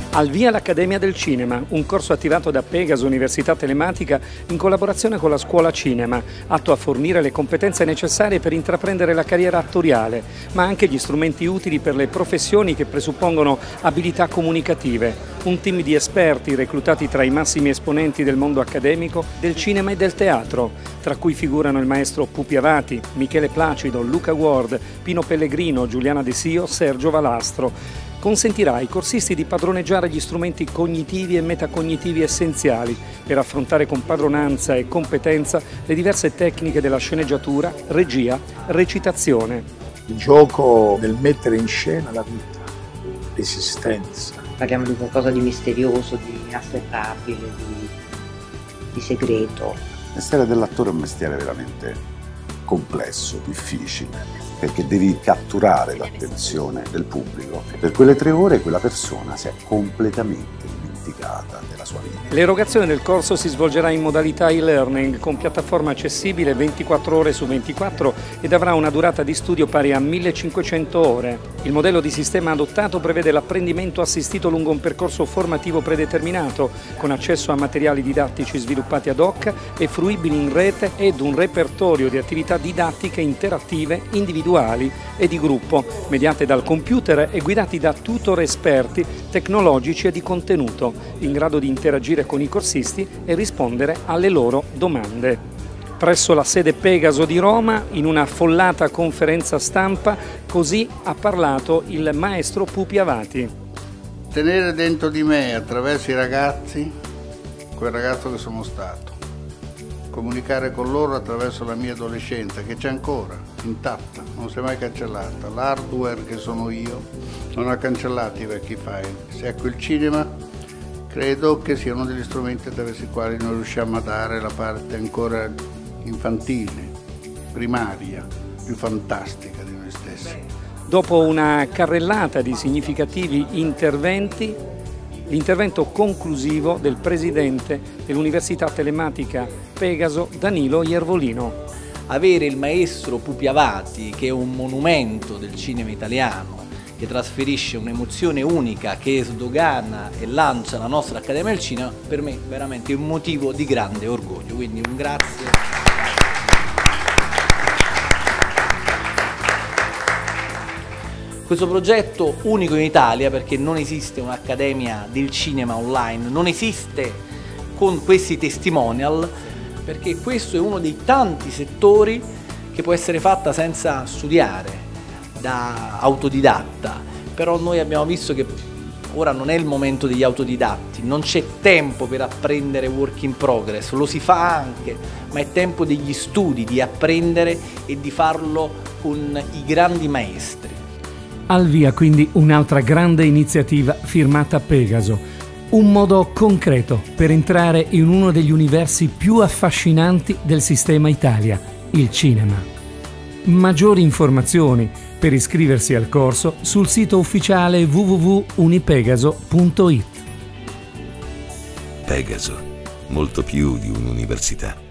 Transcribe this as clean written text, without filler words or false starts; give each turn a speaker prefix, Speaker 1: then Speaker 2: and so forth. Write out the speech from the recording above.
Speaker 1: Al via l'Accademia del Cinema, un corso attivato da Pegaso Università Telematica in collaborazione con la Scuola Cinema, atto a fornire le competenze necessarie per intraprendere la carriera attoriale, ma anche gli strumenti utili per le professioni che presuppongono abilità comunicative. Un team di esperti reclutati tra i massimi esponenti del mondo accademico, del cinema e del teatro, tra cui figurano il maestro Pupi Avati, Michele Placido, Luca Ward, Pino Pellegrino, Giuliana De Sio, Sergio Valastro. Consentirà ai corsisti di padroneggiare gli strumenti cognitivi e metacognitivi essenziali per affrontare con padronanza e competenza le diverse tecniche della sceneggiatura, regia, recitazione.
Speaker 2: Il gioco del mettere in scena la vita, l'esistenza.
Speaker 3: Parliamo di qualcosa di misterioso, di inaffrontabile, di segreto.
Speaker 4: Il mestiere dell'attore è un mestiere veramente complesso, difficile, perché devi catturare l'attenzione del pubblico e per quelle 3 ore quella persona si è completamente dimenticata della sua vita.
Speaker 1: L'erogazione del corso si svolgerà in modalità e-learning con piattaforma accessibile 24 ore su 24 ed avrà una durata di studio pari a 1500 ore. Il modello di sistema adottato prevede l'apprendimento assistito lungo un percorso formativo predeterminato con accesso a materiali didattici sviluppati ad hoc e fruibili in rete ed un repertorio di attività didattiche interattive, individuali e di gruppo, mediate dal computer e guidati da tutor esperti tecnologici e di contenuto, in grado di interagire con i corsisti e rispondere alle loro domande. Presso la sede Pegaso di Roma, in una affollata conferenza stampa, così ha parlato il maestro Pupi Avati.
Speaker 5: Tenere dentro di me, attraverso i ragazzi, quel ragazzo che sono stato. Comunicare con loro attraverso la mia adolescenza, che c'è ancora, intatta, non si è mai cancellata. L'hardware che sono io non ha cancellato i vecchi file. Ecco, il cinema credo che sia uno degli strumenti attraverso i quali noi riusciamo a dare la parte ancora infantile, primaria, più fantastica di noi stessi.
Speaker 1: Dopo una carrellata di significativi interventi, l'intervento conclusivo del presidente dell'Università Telematica Pegaso, Danilo Iervolino.
Speaker 6: Avere il maestro Pupi Avati, che è un monumento del cinema italiano, che trasferisce un'emozione unica, che sdogana e lancia la nostra Accademia del Cinema, per me veramente è un motivo di grande orgoglio, quindi un grazie. Questo progetto unico in Italia, perché non esiste un'Accademia del Cinema online, non esiste con questi testimonial, perché questo è uno dei tanti settori che può essere fatta senza studiare, da autodidatta, però noi abbiamo visto che ora non è il momento degli autodidatti, non c'è tempo per apprendere work in progress, lo si fa anche, ma è tempo degli studi, di apprendere e di farlo con i grandi maestri.
Speaker 1: Al via quindi un'altra grande iniziativa firmata Pegaso, un modo concreto per entrare in uno degli universi più affascinanti del sistema Italia, il cinema. Maggiori informazioni per iscriversi al corso sul sito ufficiale www.unipegaso.it.
Speaker 7: Pegaso, molto più di un'università.